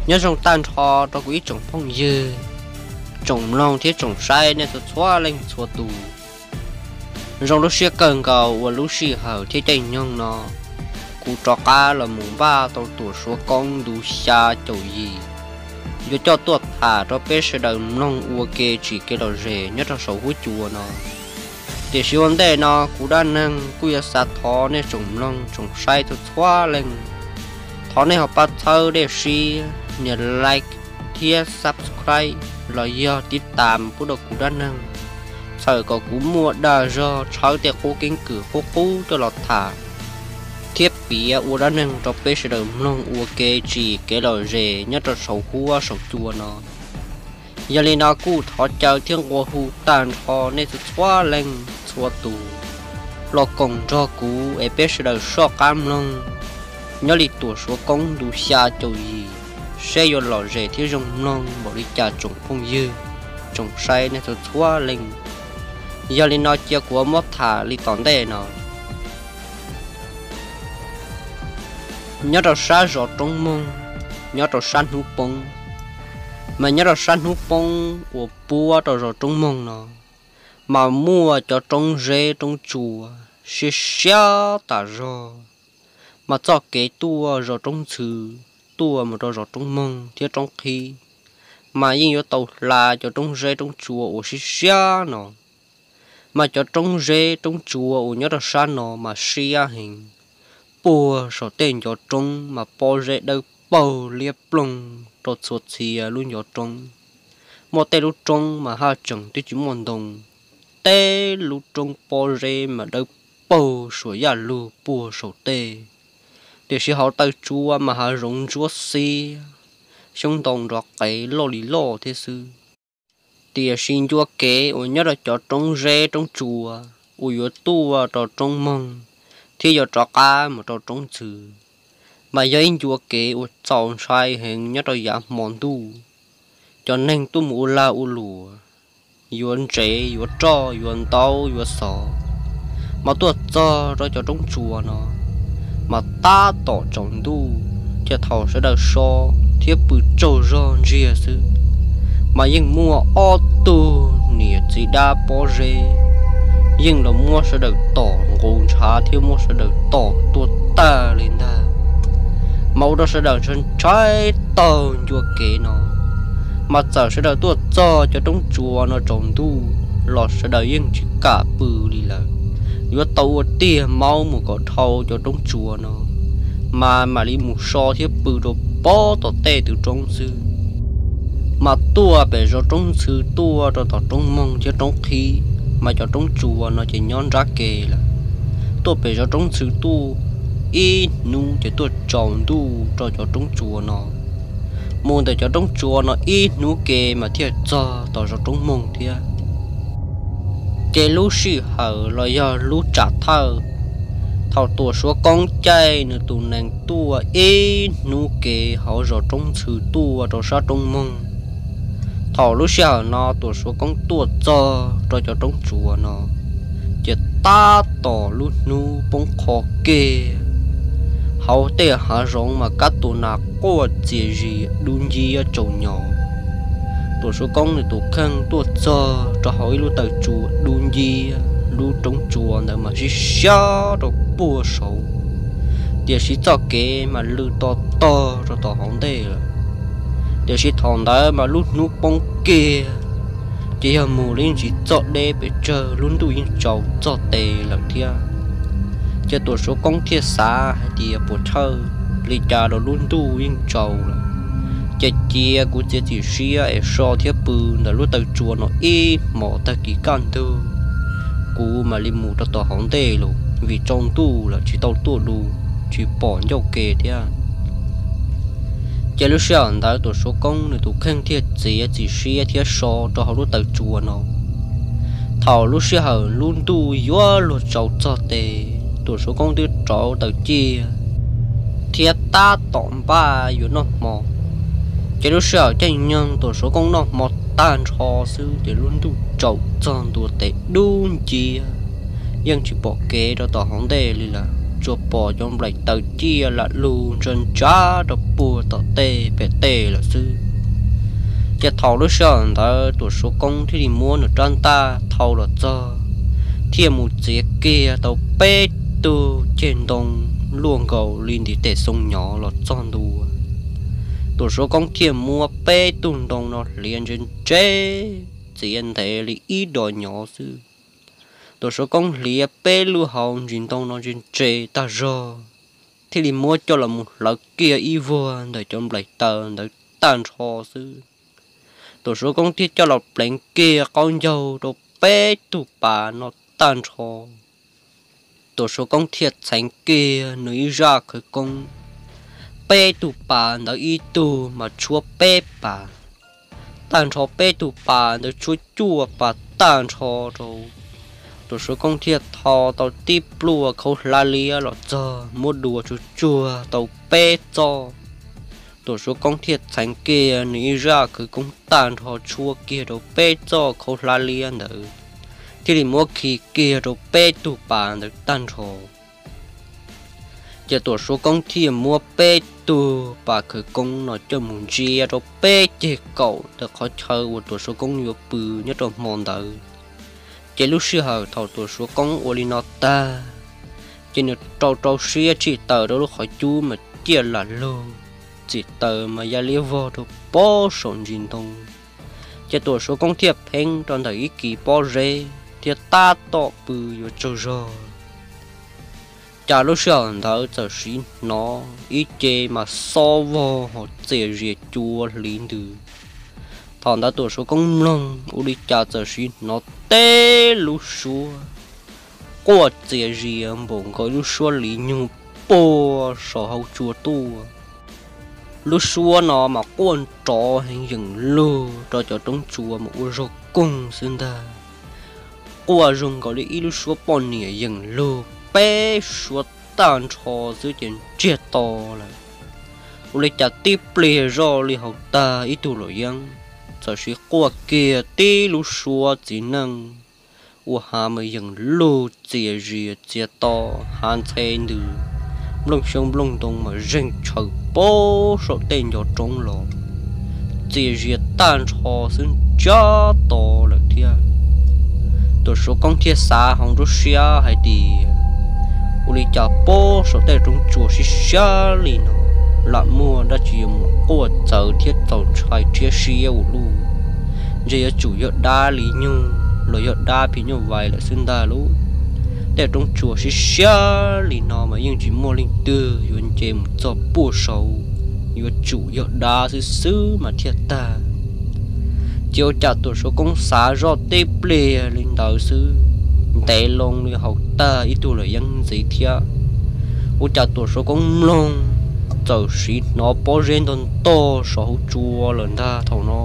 nhớ trong tan thọ cho quý trồng phong dư trồng long thiết trồng sai nên tôi xóa lên xóa tù trong lúc xưa cần cầu và lúc xưa hở thiết chạy nhông nó cụ cho cá là mùng ba tàu tuổi số con đủ xa chầu gì giờ cho tuột thả cho bé sẽ đừng long ua kê chỉ cái đầu rể nhất là sầu húi chùa nó để siêu vấn đề nó cụ đa năng cụ ya sát thọ nên trồng long trồng sai tôi xóa lên thọ này học bắt thơ để share nhớ like chia subscribe rồi giờ tiếp tạm của đồ cụ đa năng sợ có cú mua đa do cháu tiệc cố kính cửa cố cú cho lọt thả thiết bị u đa năng cho bé sẽ đừng nông u kê chỉ cái lời rể nhất là sầu hú sầu chua nó giờ lên nó cú thọ chờ thiên qua hú tàn thọ nên sẽ xóa lên xóa tù lo còn cho cú ấy bé sẽ đừng so cam lông nhớ lịch tuổi số công đủ xa châu gì sẽ vô lò rể thiếu rồng non bỏ đi trà trồng phong dư trồng say nên tôi xóa lên giờ lên nó chia của mót thả đi tòn đè nó nhớ đầu xa rõ trong mông nhớ đầu san hú bông mà nhớ đầu san hú bông của bùa đầu rõ trong mông nó mà mua cho trong rễ trong chùa sẽ xa tả rõ mà cho cái tua rồi trong sự tua mà rồi trong mông thiết trong khi mà nhưng có tàu là cho trong rễ trong chùa ở xia nó mà cho trong rễ trong chùa ở nhớ là sao nó mà xia hình bùa số tên cho trong mà bỏ rễ đâu bầu liệp plong rồi suốt xìa luôn cho trong một tên lúc trong mà hai chừng tôi chỉ muốn đồng tê lúc trong bỏ rễ mà đâu bầu số ya lu bùa số tê để sĩ họ tới chúa mà họ rung chúa xì xong đồng rõ cái lò lì lò thế sư để xin chúa kế ở nhớ là cho trong rễ trong chùa ở tu cho trong mông thì giờ cho cá mà cho trong chữ mà giờ anh chúa kế ở chọn sai hình nhớ là giảm mòn tu cho nên tu mù la u lùa yuan chế yuan cho yuan tao yuan sọ mà tu cho rồi cho trong chùa nó mà ta tỏ trọng tu thì thầu sẽ được so thiết bự trâu ròn rìa sư mà nhưng mua ô tô nè chỉ đa bỏ rê nhưng là mua sẽ được tỏ ngôn trả thiếu mua sẽ được tỏ tuột ta lên ta màu đó sẽ được trên trái tàu chùa kế nó mà giờ sẽ được tuột cho trong chùa nó trọng tu lọt sẽ được nhưng chỉ cả bự đi là vừa tàu tia máu một cỏ thâu cho trong chùa nó mà đi một so thiết bự đồ bó tỏ tê từ trong sư mà tua về cho trong sư tua cho tỏ trong mông cho trong khí mà cho trong chùa nó chỉ nhon ra kề là tua về cho trong sư tu ít nu thì tua tròn tu cho trong chùa nó môn để cho trong chùa nó ít nu kề mà thiệt cho tỏ cho trong mông thiệt cái lũ sĩ hở là do lũ trả thơ thảo tuổi số con trai nữa tụ nàng tua ê nu kề họ rồi trong sự tua rồi sao trong mông thảo lũ sĩ hở nó tuổi số con tua cho rồi cho trong chùa nó chỉ ta tỏ lũ nu bông khó kề họ tê hạ rong mà các tụ nạc có gì đun gì ở chỗ nhỏ tổ số công này tổ khăn tổ cho hỏi lu tới chùa đun gì lu trong chùa này mà chỉ xa rồi bùa sầu để chỉ cho cái mà lu to to rồi to hỏng đây rồi để chỉ thằng đó mà lu nút bông kia chỉ là mù lên chỉ cho đây bị chờ luôn tụi yên trầu cho tề lần thia cho tổ số công thiệt xa thì bộ thơ lý cha đồ luôn tụi yên trầu chạy chia của chỉ xia ở so thiết bự là lúc tới chùa nó ít mỏ ta kỳ can tư cú mà li mù ta tỏ hỏng tê luôn vì trong tu là chỉ tao tu đủ chỉ bỏ nhau kề thế chạy lúc xưa anh ta tổ số công này tụ khen thiết chỉ xia thiết so cho họ lúc tới chùa nó thảo lúc xưa họ luôn tu yếu luôn trâu cho tê tổ số công đưa trâu tới chia thiết ta tỏm ba yếu nó mỏ chỉ lúc sợ chạy nhân tổ số công nó một tan cho sư để luôn tu trâu tròn tu tệ đun chia nhưng chỉ bỏ kế đó tỏ hỏng đề là chùa bỏ trong lại tàu chia là luôn chân cha đó bùa tao tê bể tê là sư chỉ thầu lúc sáng ta tụi số công thì đi mua được trang ta thầu là cho thiên một chiếc kia tàu bê tu trên đông luôn cầu lên thì để sông nhỏ là tròn đùa tụi số công thiên mua bê tuần đông nó liền trên chế chỉ anh thấy là ít đòi nhỏ sư tụi số công lìa bê lưu hồng trên đông nó trên chế ta rồi thì đi mua cho là một lợn kia y vua để cho lại tờ để tan cho sư tụi số công thiết cho lọt lệnh kia con dâu đồ bê tụ bà nó tan cho tụi số công thiết thành kia nữ ra khởi công bê tụ bà nó y tụ mà chúa bê bà tan cho bê tụ bà nó chúa chua bà tan cho rồi tụi số công thiết thò tàu tiếp lùa khâu la lia lọt giờ mua đùa chúa chua tàu bê cho tụi số công thiệt thành kia nghĩ ra cứ cũng tàn họ chua kia đồ bê cho khâu la liên nữa thì đi mua khi kia đồ bê tụ bàn được tàn họ giờ tụi số công thiệt mua bê tụ bà cứ công nói cho muốn chia đồ bê chế cậu được khó chơi của tụi số công nhiều bự nhất đồ mòn đó chỉ lúc xưa hở thầu tụi số công olinota chỉ được trâu xia chỉ tờ đó lúc khỏi chú mà chia là luôn chỉ tờ mà gia liêu vô được bó sổn dinh thông cho tụi số công thiệp hình trong thời kỳ bó rê thì ta tọ bự vô châu rò chả lúc sờn thở giờ xin nó ít chê mà so vô họ dễ dễ chua lín từ thằng đã tụi số công lông u đi chả giờ xin nó tê lúc xua qua dễ dễ bổng gọi lúc xua lý nhung bó sổ hậu chua tu lúc xua nó mà con trò hình dừng lô cho trong chùa mà u rô cung xin ta qua rung có đi lúc xua bọn nỉa dừng lô bé xua tàn trò dưới tiền triệt to là u lấy chả tiếp lìa rò lìa hậu ta ít tu lỗi dân giờ xí qua kia tí lúc xua chỉ năng u hà mới dừng lô chìa rìa chìa to hàn xe nữ lông sông lông đông mà rình chờ bố số tên cho trống lò chỉ riêng tan cho xin cho to là thiệt tôi số công thiệt xa không rút xia hay đi u li chả bố số tên trong chùa xí xia li nó làm mua đã chỉ một cô chờ thiết tàu chạy thiết xia u lu giờ chủ yếu đa lý nhung lợi yếu đa thì như vậy là xin ta lu để trong chùa xí xia li nó mà nhưng chỉ mua linh tư yuan chế một cho bùa sầu yuan chủ yếu đa sư mà thiệt ta chiều chặt tổ số công xã do tê ple linh đạo sư tê long đi học ta ít tu là dân gì thiệt u chặt tổ số công long giờ xí nó bỏ riêng ton to số chùa lần ta thầu nó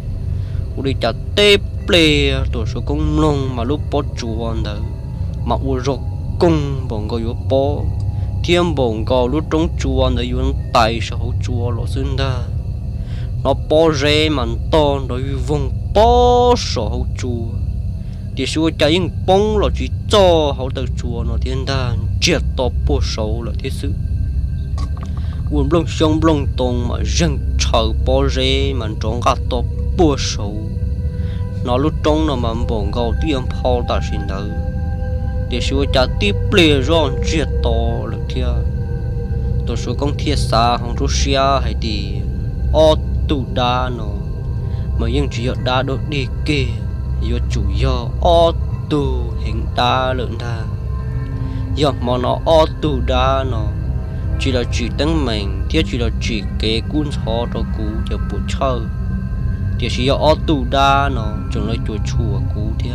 u đi chặt tê ple tổ số công long mà lúc bỏ chùa nữa mà u rọc cung bọn có yếu bó thiên bọn có lúc trong chùa nó yếu tay sở hữu chùa lộ xin ta nó bó rê mà to nó yếu vùng bó sở hữu chùa thì xua chạy những bóng là chỉ cho hậu tờ chùa nó thiên ta triệt to bó sầu là thiết sự uống lông sông lông tông mà rừng chờ bó rê mà trông gạt to bó sầu nó lúc trong nó mà bọn có tiêm phao ta xin ta để xua trả tiếp lệ ròn triệt to lực thiệt tôi số công thiệt xa không rút xia hay đi ô tụ đa nó mà nhưng chỉ có đa đốt đi kê do chủ do ô tụ hình đa lượng đa do mà nó ô tụ đa nó chỉ là chỉ tăng mình thiết chỉ là chỉ kế cuốn khó cho cú cho bộ chơi thì chỉ do ô tụ đa nó chúng lấy chùa chùa cú thiệt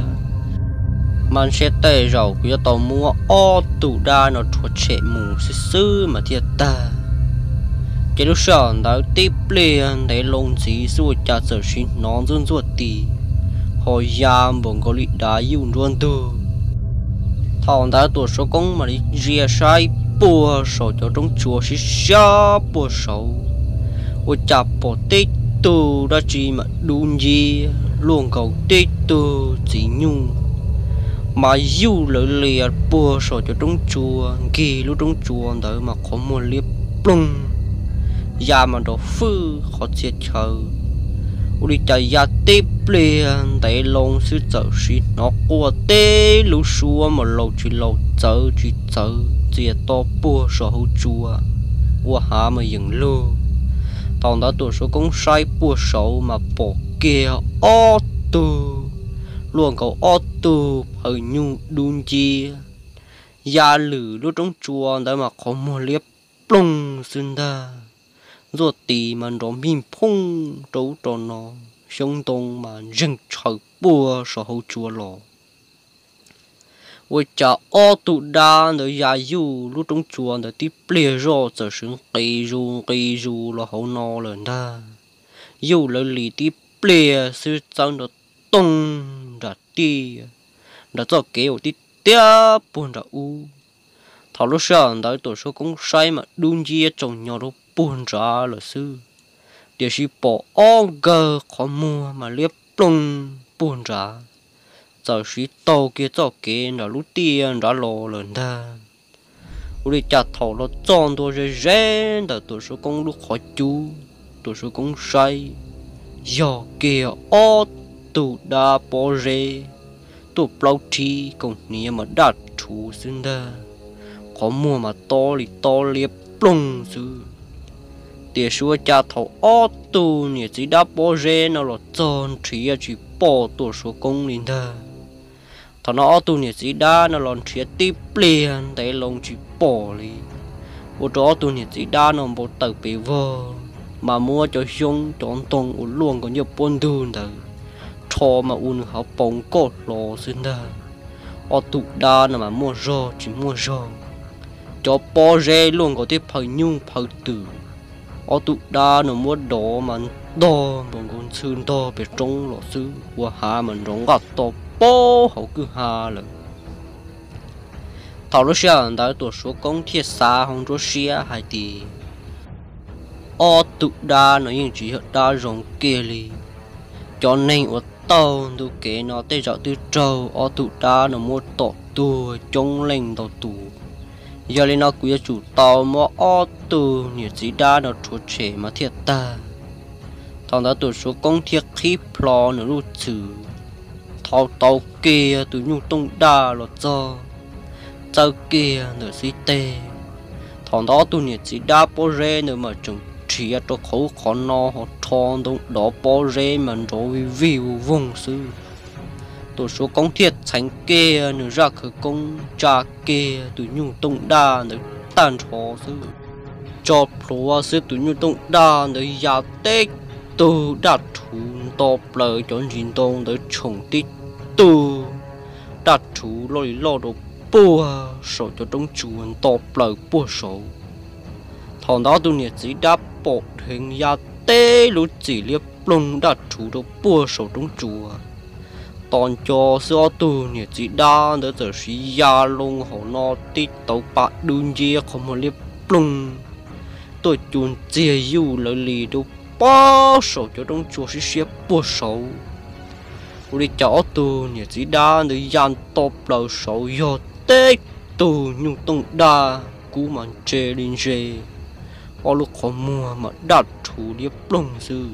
mình sẽ tê rầu của tàu mua ô tụ đa nó thuộc trẻ mù sư mà thiệt ta cái lúc sáng đã tiếp liền để lông gì rồi cha sợ xin nó dân ruột tì hồi giam bọn có lịch đá dùng luôn từ thằng đã tuổi số công mà đi ria sai bùa sổ cho trong chùa xí xa bùa sầu ôi chả bỏ tết tu đã chỉ mà đúng gì luôn cầu tết tu chỉ nhung mà yêu lỡ lìa bùa sổ cho trong chùa ghi lúc trong chùa đỡ mà có một liếp plung ya mà đồ phư khó chết chờ uli chạy ya tiếp liền tại lông sư trợ sĩ nó qua tê lũ xua mà lâu chỉ chở chia to bùa sổ hậu chùa qua hạ mà dừng lưu tao đã tuổi số công sai bùa sổ mà bỏ kia ô tô luôn cầu ô tô ở nhu đun chia ya lử lúc trong chùa đã mà có một liếp plung xin ta rồi tì mà nó mìm phung trấu trò nó sống tông mà rừng trời bùa sổ hậu chùa lò ôi cha ô tụ đa nó ya yu lúc trong chùa nó tí ple rô giờ sướng cây ru là hậu nó lần ta yu là lì tí ple sư chân nó tung ra ti đã cho kéo tí tia buồn ra u thảo lúc sáng đã tổ số cũng sai mà đun chia trồng nhỏ đó buồn ra là sư điều gì bỏ gờ khó mua mà liếp plung buồn ra giờ sĩ tàu kia cho kia là lúc tiền đã lò lần ta uli chặt thầu nó tròn tôi rẽ đã tổ số cũng lúc khó chú tổ số cũng sai giờ kia tụ đa bỏ rê tụ bao chi cùng nia mà đạt chủ xin ta có mua mà to liếp plung sư để xua cha thầu tụ nia chỉ đã bỏ rê nó là tròn chỉ bỏ tổ số công linh ta thằng nó tụ nia chỉ đã nó lon chỉ tiếp liền để lông chỉ bỏ đi ô đó tụ nia chỉ đã nó một tờ bị vơ mà mua cho xong chọn tông luôn có nhiều bốn đun thôi cho mà un họ bông cột lò xin ta ở tụ đa mà mua rau chỉ mua rau cho bỏ rê luôn có thể phải nhung phải tử ở tụ đa nó mua đỏ mà đỏ bằng con xương to bị trống lọ xứ qua hà mình rong gạt to bó họ cứ hà rồi thảo lúc sáng đã tổ số công thiệt xa không cho xia hay thì ở tụ đa nó những chỉ đa rong kia li cho nên ở tàu tu kế nó tê dạo từ trâu ở tụ đa nó mua tọt tu trông lên tàu tụ giờ lên nó quý chủ tàu mua ở tụ nhiều chỉ đa nó chuột trẻ mà thiệt ta thằng đã tổ số công thiệt khí plo nó lụt chữ thao tàu kia từ nhu tung đa là cho kia nó xí tê thằng đó tụ nhiều chỉ đa bó rê nữa mà chừng chỉ cho khẩu khó no họ thon đông đó bỏ rê mà rồi view vùng sư tổ số công thiệt tránh kia nữa ra khởi công cha kia từ nhu tông đa nữa tan trò sư cho pro sư từ nhu tông đa nữa ya tết từ đạt thủ top lời cho nhìn tông tới trồng tít từ đạt thủ lo đồ bùa sổ cho trong chuồn top lời bùa sổ thằng đó tôi nhớ chỉ đáp bộ hình ya tê lúc chỉ liếp plung đặt chủ đâu bùa sổ trong chùa toàn cho xưa tôi nhớ chỉ đa nữa giờ sĩ ya lông họ nó tít tàu bạc đun dê không một liếp plung tôi chun chia yêu lợi lì đâu bao sổ cho trong chùa sĩ xếp bùa sổ đi cho tôi nhớ chỉ đa nữa yan top đầu sổ yo tê tôi nhung tung đa cú mà chê lên chê ở lúc khó mua mà đặt thủ điệp plung sư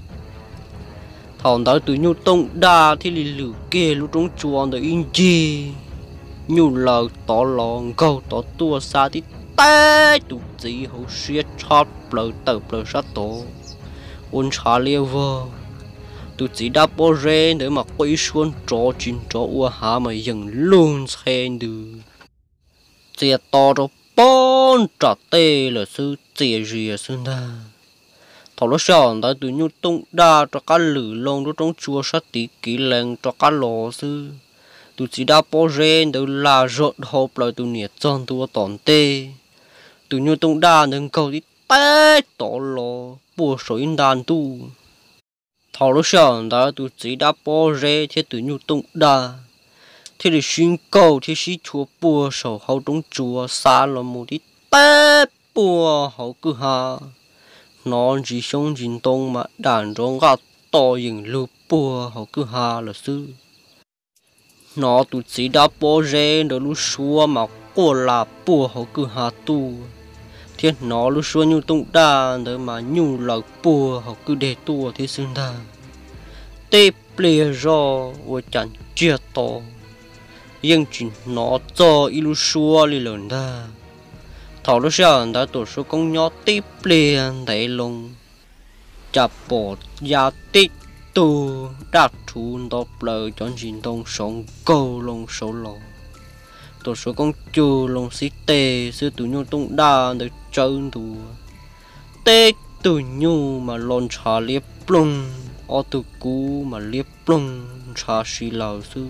thằng đó từ nhu tông đa thì lử kia lúc trong chuồng để in chi nhu lời tỏ lòng câu tỏ tua xa thì tê tụ gì hậu xuyết chót lời tập lời sát tổ ôn trả liêu vơ tụ chỉ đã bỏ rê để mà quay xuân trò chín trò ua hạ mà dừng luôn xem được chia to rồi bốn trả tê là sư chia rìa sư na thầu lúc sáng đã từ nhu tung đa cho cá lử lông đó trong chùa sát tí kỹ lệnh cho cá lò sư tụi chỉ đã bỏ rên đều là rợn hộp lại tụi nhiệt chân tụi tòn tê tụi nhu tung đa nâng cầu đi tê tỏ lò bùa sỏi đàn tu thầu lúc sáng đã tụi chỉ đã bỏ rên thì tụi nhu tung đa thì để xin cầu thì sĩ chúa bùa sổ hậu trong chùa xa là một đi tê bùa hậu cứ hà nó chỉ sống chính tông mà đàn rong gạt to dừng lụp bùa hậu cứ hà là sư nó tụi chỉ đã bỏ rê được lúc xua mà cô là bùa họ cứ hạ tu thiết nó lúc xua nhu tung đa để mà nhu là bùa họ cứ để tu thế xương đa tê ple do và chẳng chia to nhưng chỉ nó cho ilu xua li lớn đa thảo lúc xưa đã tổ số công nhỏ tê ple để lông chập bỏ giá tích tu đạt thun đọc lời cho chính đông sống câu lông số lò tổ số con chu lông xí tê sư tụ nhu tung đa được chân tụ tê tụ nhu mà lon trà liếp plung ô tụ cú mà liếp plung trà xí lào sư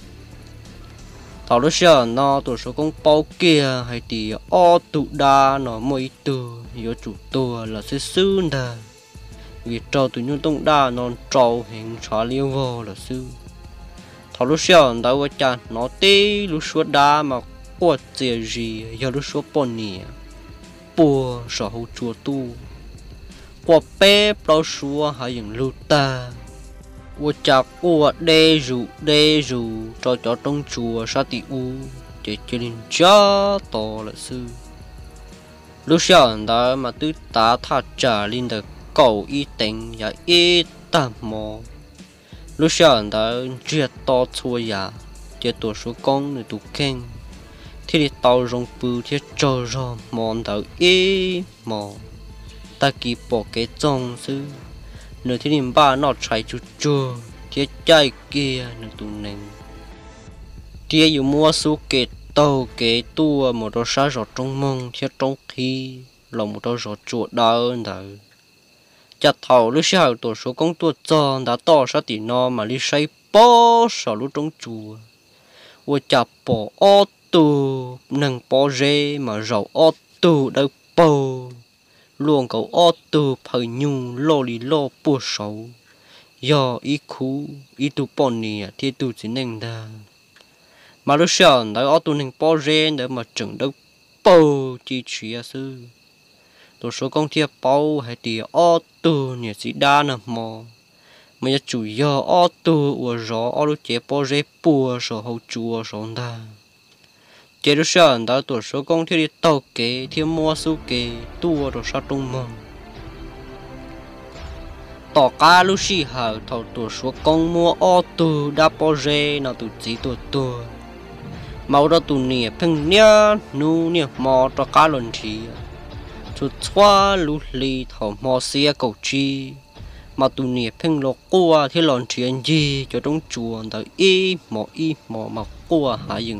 thảo lúc xưa nó tổ số con bao kia hay thì ô tụ đa nó mỗi từ yếu chủ tua là sư sư đà vì trâu tụi nhung tung đa non trâu hình xóa liêu vô là sư thảo lúc xưa đã có cha nó tí lúc xưa đa mà quật gì gì giờ lúc xưa bọn nè bùa sợ hậu chùa tu quật bé bao xua hay những lưu ta quật cha quật đê rủ cho trong chùa sa tị u để cho nên cha to là sư lúc xưa đã mà tứ tá thà trả lên được cầu y tình và y tạm mò lúc sau đã triệt to chua ya triệt tổ số con người tụ keng thì đi tàu rong bự thì trâu rò mòn đầu y mò ta kịp bỏ cái trong sư nửa thì niệm ba nó chạy chút chua thì chạy kia nửa tụ nền thì yêu mua số cái tàu cái tua một đôi sa giọt trong mông thì trong khi lòng một đôi giọt chuột đau đời chặt thầu lúc sau tổ số công tua tròn đã to sao thì nó mà đi xây bó sợ lúc trong chùa và chặt bỏ ô tô nâng bó rê mà rầu ô tô đâu bầu luôn cầu ô tô phải nhung lo lì lo bùa xấu do ý khu ý tụ bọn nè thì tụ chỉ nên đa mà lúc sau đã ô tô nâng bó rê để mà chừng đâu bầu chỉ chia sư tổ số công thiệp bao hay thì ô tô nhà sĩ đa nè mò mà chủ yếu ô tô của gió ô lúc chế bao dễ bùa số hậu chùa số đa chế lúc sau đã tổ số công thiệp đi tàu kế thiệp mua số kế tua rồi sao trung mong tỏ cá lúc xí hở thầu tổ số công mua ô tô đã bao dễ nào tụ chỉ tua màu đó tụ nè phăng nhá nu nè mò cho cá lần thì chút xóa lũ lì thầu mò xia cầu chi mà tụi nè phèn lọ qua thì lòn chuyện gì cho trong chùa đợi y mò mà qua hạ dựng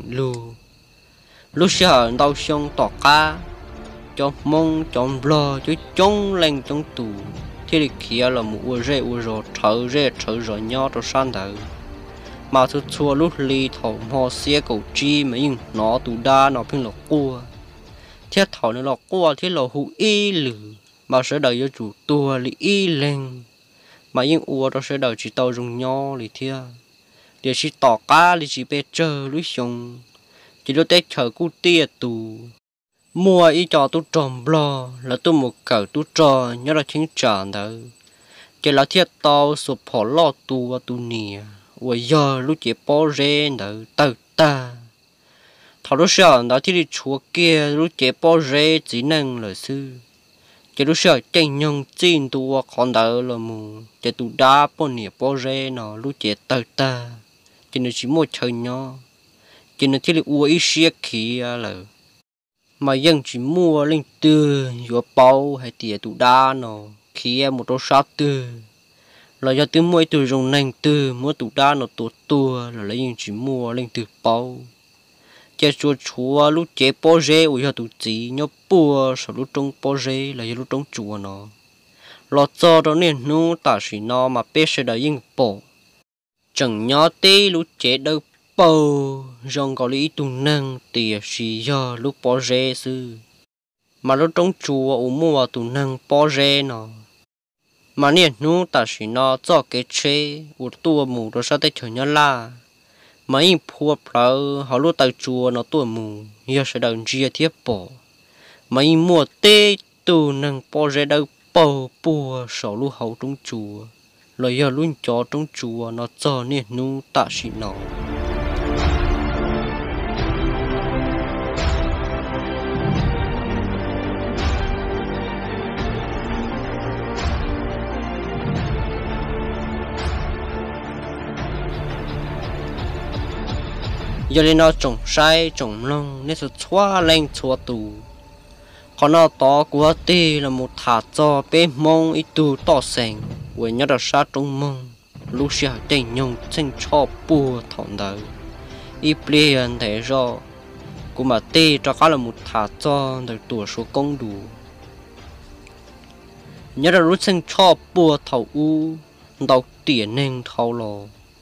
lúc sau đau xong tỏ cá cho mông cho lo cho chống lên trong tù thì đi kia là một ua rô thở rồi nhỏ cho san thở mà chút xóa lũ lì thầu mò xia cầu chi mà nhưng nó tụ đa nó phèn lọ qua thiết thảo nó lọt qua thiết lọ hụ y lử mà sẽ đợi cho chủ tua li y lên mà những ua đó sẽ đợi chỉ tàu dùng nho li thia để chỉ tỏ cá li chỉ bé chờ lối xong chỉ đôi tết chờ cu tia tù mua y cho tu tròn blo là tu một cờ tu trò nhớ là chính tròn đó chỉ là thiết tàu sụp họ lo tu và tu nè và giờ lúc chỉ bỏ rê đó tờ ta thảo lúc sau đó thì đi chúa kia lúc chế bao rễ chỉ năng lời sư chế lúc sau tranh nhân chín tua con đỡ là mù chế tụ đá bao nhiêu bao rễ nó lúc chế tờ ta chế nó chỉ một chơi nhỏ chế nó thì đi uống ít xíu khí là mà dân chỉ mua lên từ vừa bao hay tiệt tụ đá nó khí một đôi sát từ là do từ mỗi từ dùng nành từ mỗi tụ đá nó tua là lấy dân chỉ mua lên từ bao chế chúa lúc chế bao rễ ui cho tụi chị nhớ bùa sau lúc trong bao rễ là lúc trong chùa nó lọt cho đó nên nu ta chỉ nó mà bé sẽ đợi yên bộ chẳng nhớ tí lúc chế đâu bao rong có lý tu năng tiệt chỉ do lúc bao rễ sư mà lúc trong chùa u mua tu năng bao rễ nó mà nên nu ta chỉ nó cho cái chế u tua mù đó sao tới chờ nhớ la mấy phua phở họ lúc tới chùa nó tuổi mù giờ sẽ đợi chia thiếp bỏ mấy mùa tê từ nâng bỏ ra đâu bầu bùa sầu lúc hậu trong chùa lời giờ luôn cho trong chùa nó cho nên nu tạ sĩ nó giờ lên nó trồng sai trồng lông nên sự xóa lên xóa tù còn nó to của tê là một thả cho bé mông ít tù to sành với nhớ được sát trong mông lúc xưa tình nhung chân cho bùa thọn đời ít liền thế rồi cũng mà tê cho cả là một thả cho được tuổi số công đủ nhớ được lúc chân cho bùa thầu u đầu tiền nên thầu lò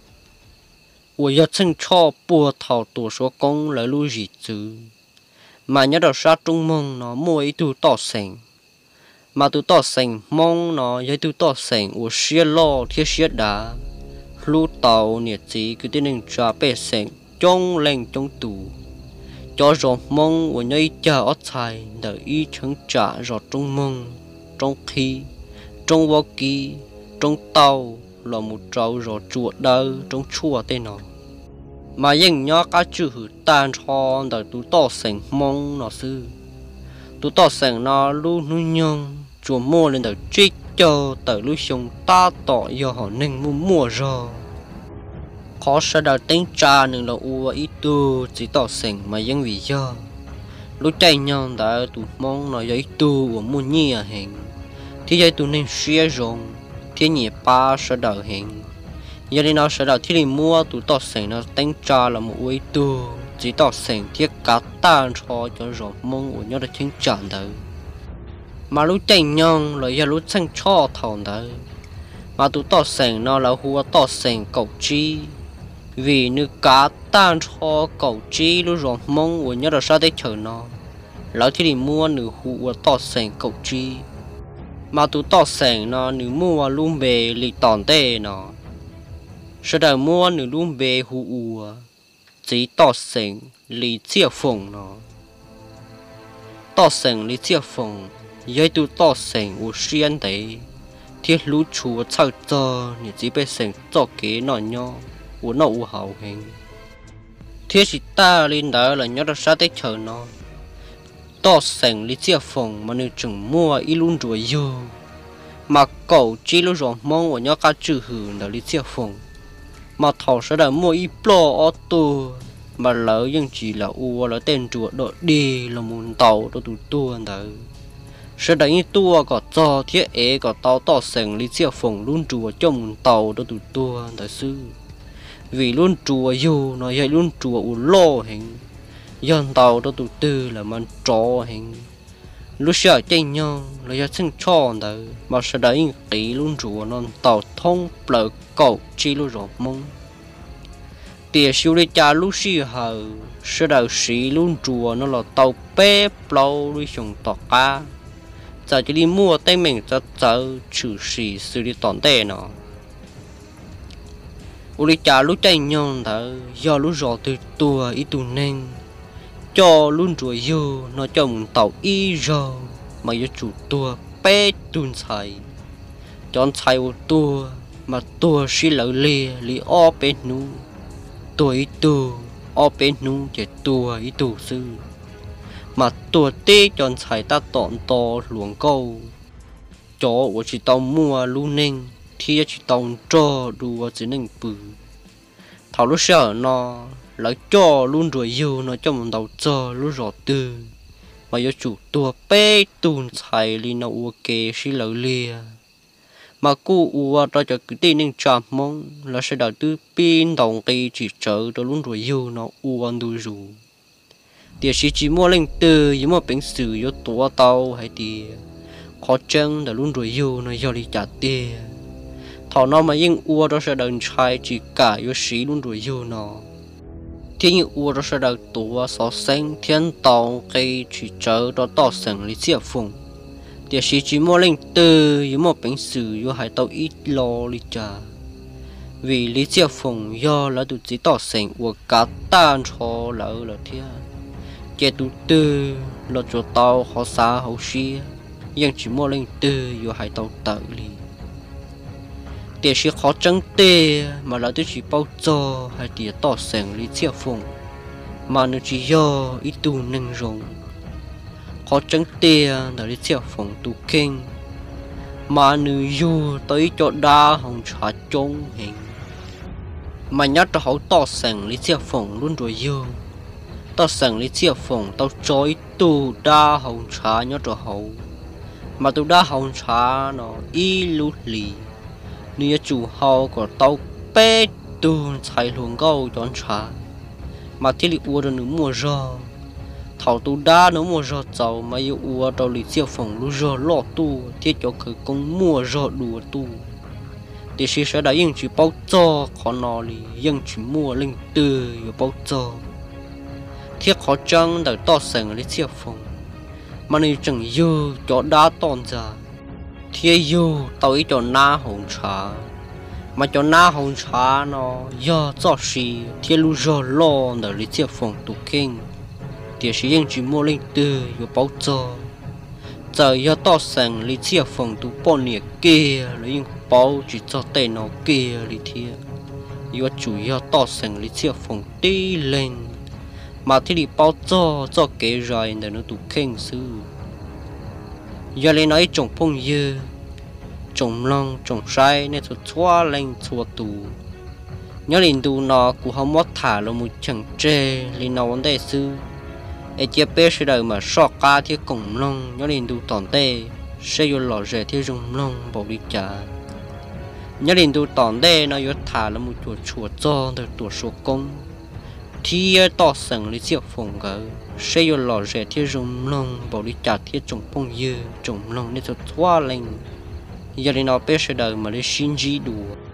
tôi giờ chân cho bùa thầu tuổi số công lấy lưu gì chứ mà nhớ được sát trong mông nó mua ít tù to sành mà tụ tỏ sành mong nó với tụ tỏ sành của xe lo thiết xe đá lú tàu nhiệt chỉ cứ tên nên trả bê sành trong lên trong tù cho rồi mong của nhây chờ ớt xài đợi ý chứng trả rồi trong mông trong khi trong vô kỳ trong tàu là một trâu rồi chuột đơ trong chua tên nó mà dân nhớ các chữ hữu tan cho đợi tụ tỏ sành mong nó sư tụ tỏ sành nó luôn nuôi nhung chùa mua lên tới trích cho tới lúc xong ta tỏ do họ nên mua rồi khó sẽ đào tính trà nên là ua ít tu chỉ tỏ sành mà dân vì do lúc chạy nhau đã tụ mong nó giấy tu của mua nhia hình thì giấy tu nên xuyên rộng thì nhẹ ba sẽ đào hình giờ đi nó sẽ đào thì đi mua tụ tỏ sành nó tính trà là một ít tu chỉ tỏ sành thiết cả tan cho rộng mong của nhau được chính tràn tới mà lúc chạy nhông rồi giờ lúc sang cho thằng đấy mà tụi tao sành nó là hùa tao sành cầu chi vì nếu cá tan cho cầu chi lúc rồi mong của nhớ là sao để chờ nó lão thì đi mua nửa hùa tao sành cầu chi mà tụi tao sành nó nửa mua luôn về lì tòn tê nó sau đó mua nửa luôn về hùa chỉ tao sành lì chia phồng nó tao sành lì chia phồng giấy tu to sành u xuyên đấy thiết lũ chúa sao cho你只被sành cho kế nó nhau u nó u hậu hình thiết chỉ ta lên đó là nhớ được sao tới chờ nó to sành lý chia phòng mà nếu chừng mua ít luôn rồi vô mà cậu chỉ lúc rồi mong của nhớ cả chữ hưởng là lý chia phòng mà thầu sẽ là mua ít plo ô tô mà lỡ nhưng chỉ là u là tên chùa đội đi là muốn tàu đó tụi tua đấy sẽ đánh tua có cho thiết ế có tàu tỏ sành lý chia phòng luôn chùa trong tàu đó tụi tua đại sư vì luôn chùa dù nó dạy luôn chùa u lô hình dân tàu đó tụi tư là man trò hình lúc sợ tranh nhau là do sinh tròn đấy mà sẽ đánh kỹ luôn chùa non tàu thông bờ cầu chi luôn rồi mong tiệt siêu đi cha lúc xí hờ sẽ đầu xí luôn chùa nó là tàu bé lâu đi dùng tàu cá giờ chỉ đi mua tay mình cho trừ xì xử lý tòn tệ nó u đi trả lúc chạy nhon thở do lúc rõ từ tua ít tu nên cho luôn rồi vô nó cho một tàu y rồi mà do chủ tua bé tuôn xài chọn xài một tua mà tua xí lỡ li o bé nu tua ít tu o bé nu chỉ tua ít tu sư mà tua tê chọn xài ta tọn to luồng câu cho của chỉ tàu mua luôn nên thì chỉ tàu cho đùa chỉ nên bự thảo lúc sợ nó lại cho luôn rồi yêu nó cho một đầu cho lúc rõ tư mà do chủ tua bé tuôn xài li nó ok xí lỡ lia mà cô ua đó cho cái tên nên chạm mong là sẽ đầu tư pin đồng cây chỉ chờ đó luôn rồi yêu nó ua đuôi rù địa chỉ mua lên từ giống một bệnh sử do tua tàu hay thì khó chân đã luôn rồi yêu nó do đi trả tiền thọ nó mà nhưng ua đó sẽ đần trai chỉ cả do sĩ luôn rồi yêu nó thế nhưng ua đó sẽ đần tua so sánh thiên tàu cây chỉ chờ đó tỏ sẵn lý chia phùng địa chỉ mua lên từ giống một bệnh sử do hai tàu ít lo lý trả vì lý chia phùng do là tụi chỉ tỏ sẵn ua cả tan cho lỡ là thế chế tụ tư là chỗ tàu họ xa họ xia nhưng chỉ mua lên từ do hai tàu tự li tiền chỉ khó trắng tê mà là tôi chỉ bao cho hai tiền tỏ sẵn lý chia phùng mà nó chỉ do ít tu nâng rồng khó trắng tê là lý chia phùng tu kinh mà nữ du tới chỗ đa hồng trả trông hình mà nhớ cho hậu to sừng lý chia phồng luôn rồi yêu to sừng lý chia phồng tao chối tu đa hậu trà nhớ cho hậu mà tu đa hậu trà nó y lút lì nia chủ hậu của tao bé tu chạy luồng câu chọn trà mà thiết bị uo được mua rò thảo tu đa nó mua rò giàu mà yêu uo tao lý chia phồng lu rò lọ tu thiết cho cứ công mua rò đùa tu thì sẽ đã yên chỉ bao cho khó nó li yên chỉ mua linh từ yêu bao cho thiết khó chăng để to sừng lấy chia phồng mà này chẳng yêu cho đá tòn ra thiết yêu tao ý cho na hồng trà mà cho na hồng trà nó do cho gì thiết lu rò lo để lấy chia phồng tụ kinh thì sẽ yên chỉ mua linh từ yêu bao cho giờ do to sừng lấy chia phồng tụ bọn nhẹ kia lấy bao chỉ cho tên nó kia đi thiệt yêu chủ yếu to sừng lấy chia phồng đi lên mà thì đi bao cho kế rồi để nó tụ khen sư giờ lên nói trồng phong dư trồng long trồng sai nên tụt xóa lên xóa tụ nhớ liền tụ nó cũng không mất thả là một chẳng chê liền nó vấn đề sư ai chia bé sẽ đời mà sọ cá thì cổng long nhớ liền tụ tòn tê sẽ vô lò rẻ thì rồng long bảo đi trả nhớ đến tu tòn đê nó yếu thả là một chuột chuột cho từ tuột số công thì to sừng lấy chiếc phồng gỡ sẽ yếu lò rẻ thì rồng long bảo đi trả thì trồng phong dư trồng long nên cho thoa lên giờ đến nó bé sẽ đời mà lấy xin gì đùa